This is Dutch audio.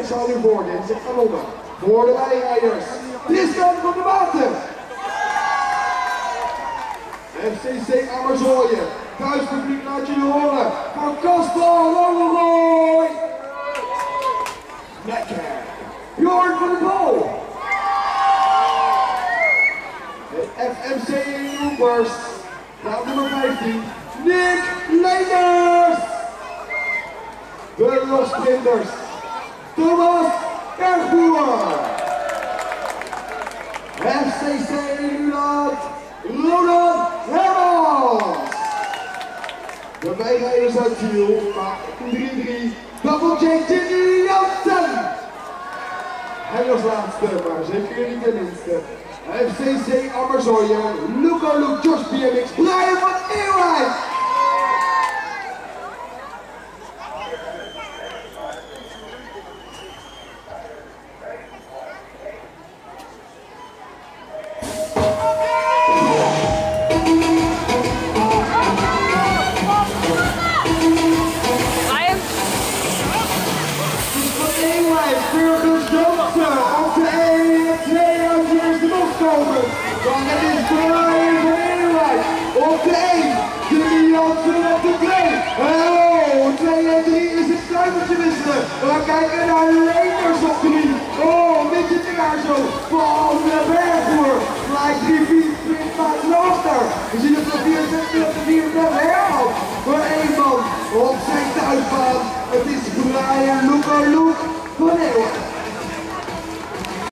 speciaal nu voor. Dit is het kanonnen. Voor de wijrijders. Tristan van de Water. FCC Amazooien. Thuispubliek laat jullie horen. Van Kasper Langerooi. Lekker. Jorn van de Bal. FMC Roepers. Plaat nummer 15. Nick Leijers. De lossprinters. Thomas Erfboer. FCC Nuland. Ronald Hermans. De wijrijders uit Ziel. 3-3. Double J. Jimmy Jansen. Hij was laatste, maar zeker niet de minste. FCC Amazooien, Luca Luke, Josh BMX, Brian van Eerwijk. Want het is Brian van Eerwijk op de 1, Jimmy Jansen op de 2. Oh, 2 en 3 is het stuivertje wisselen. We kijken naar Leenders op 3. Oh, Midget daar zo van de Bergboer. Gelijk 3-4 sprint naar Looster. We zien het op 64 op de 34 Herman. Voor 1 man op zijn thuisbaan. Het is Brian Luca Luke van Eerwijk.